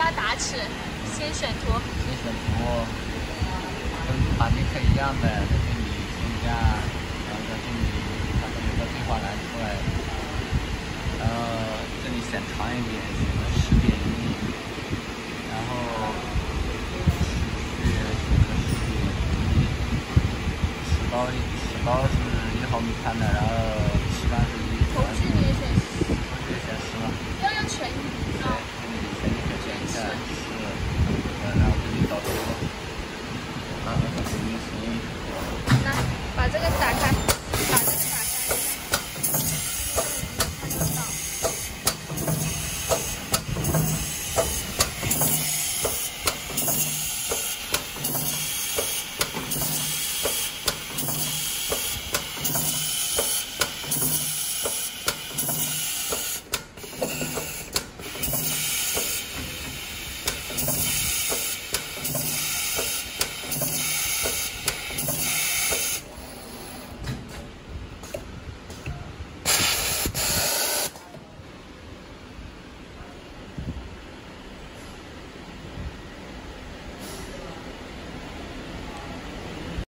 它打齿，先选图。 先选图，跟马赛克一样的，再给你添加，然后再给你它会有个对话栏出来，然后这里选长一点，选个10.1，然后时序选个10.1，齿包是1毫米宽的，然后期刊是头距你也选10， 头距也选10嘛。 要全对，给你全选一下10，然后给你导图，然后给你选一图。 来，把这个打开，把这个打开。